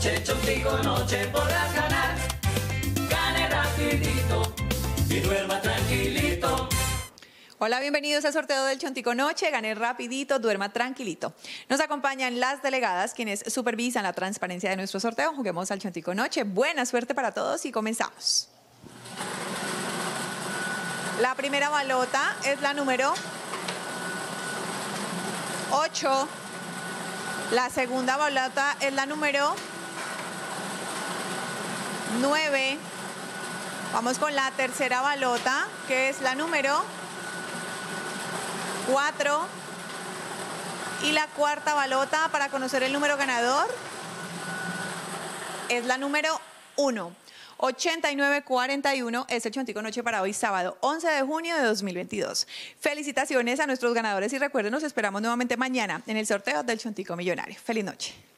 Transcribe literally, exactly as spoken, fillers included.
noche, Chontico noche podrás ganar. Gane rapidito y duerma tranquilito. Hola, bienvenidos al sorteo del Chontico Noche. Gane rapidito, duerma tranquilito. Nos acompañan las delegadas quienes supervisan la transparencia de nuestro sorteo. Juguemos al Chontico Noche. Buena suerte para todos y comenzamos. La primera balota es la número ocho. La segunda balota es la número nueve. Vamos con la tercera balota, que es la número cuatro. Y la cuarta balota para conocer el número ganador es la número uno. ochenta y nueve cuarenta y uno es el Chontico Noche para hoy, sábado once de junio de dos mil veintidós. Felicitaciones a nuestros ganadores y recuerden, nos esperamos nuevamente mañana en el sorteo del Chontico Millonario. Feliz noche.